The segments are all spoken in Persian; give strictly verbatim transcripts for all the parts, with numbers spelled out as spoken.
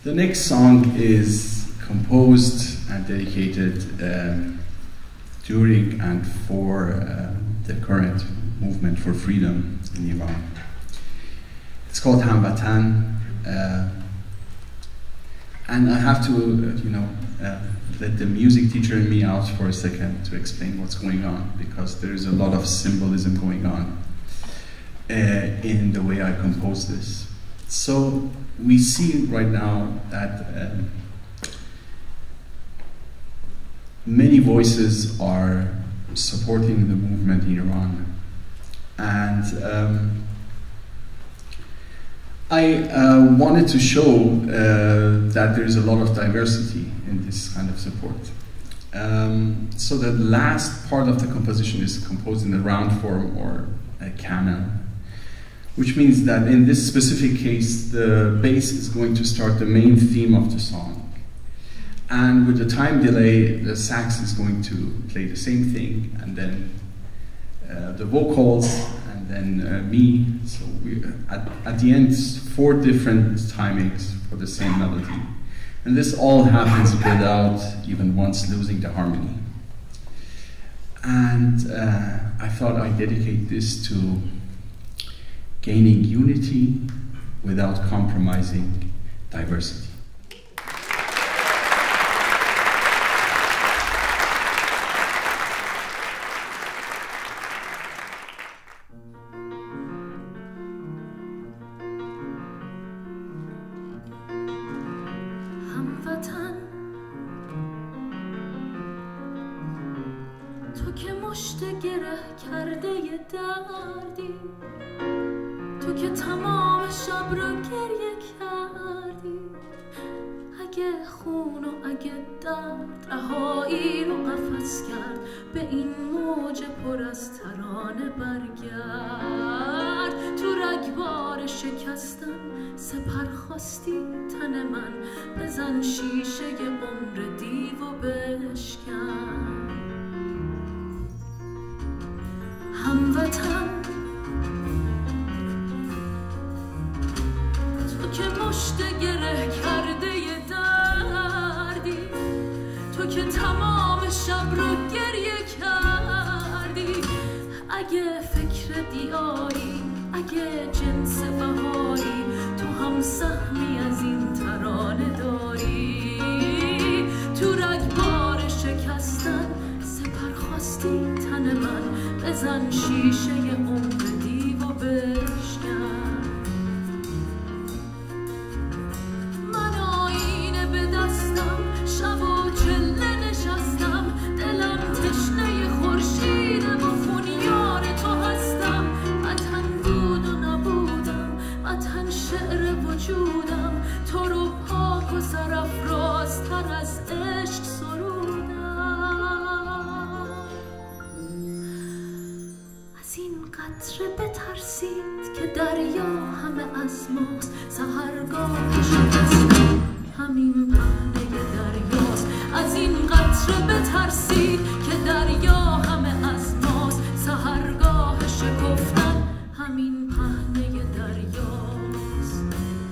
The next song is composed and dedicated um, during and for uh, the current movement for freedom in Iran. It's called Hamvatan, uh, and I have to, uh, you know, uh, let the music teacher in me out for a second to explain what's going on, because there is a lot of symbolism going on uh, in the way I compose this. So we see right now that um, many voices are supporting the movement in Iran, and um, I uh, wanted to show uh, that there is a lot of diversity in this kind of support. Um, so the last part of the composition is composed in the round form or a canon, which means that in this specific case, the bass is going to start the main theme of the song. And with the time delay, the sax is going to play the same thing, and then uh, the vocals, and then uh, me. So we, at, at the end, four different timings for the same melody. And this all happens without even once losing the harmony. And uh, I thought I'd dedicate this to gaining unity without compromising diversity. هموطن تو که مشت گره کرده دردی، تو که تمام شب رو گریه کردی، اگه خون و اگه درد رهایی رو قفس کرد، به این موج پر از ترانه برگرد. تو رگبار شکستن سپر خواستی تن من، بزن شیشه عمر دیو و بشکن. هموطن تو که مشت گره کرده دردی، تو که تمام شب رو گریه کردی، اگه فکر دیایی، اگه جنس بهاری، تو هم سهمی از این ترانه داری. تو رگبار شکستن سپر خواستی تن من، بزن شیشه عمر دیو و بشکن. من آینه به دستم، شب و چله نشستم، دلم تشنه خورشیده و خونیار تو هستم. وطن بود و نبودم، وطن شعر وجودم، تو رو پاک و سرافرازتر از عشق سرودم. از این قطره بترسید که دریا همه از ماست، سحرگاه شکستم همین پهنه دریاست. از این قطره بترسید که دریا همه از ماست، سحرگاه شکفتن همین پهنه دریاست.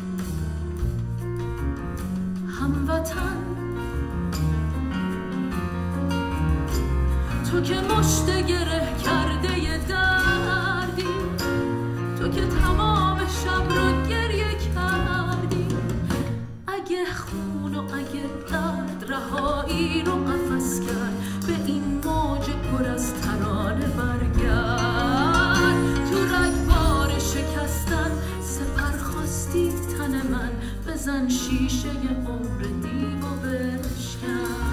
هموطن تو که مشت گره کرده دردی، تو که تمام شب رو گریه کردی، اگه خون و اگه درد رهایی رو قفس کرد، به این موج پر از ترانه برگرد. تو رگبار شکستن سپر خواستی تن من، بزن شیشه عمر دیو و بشکن.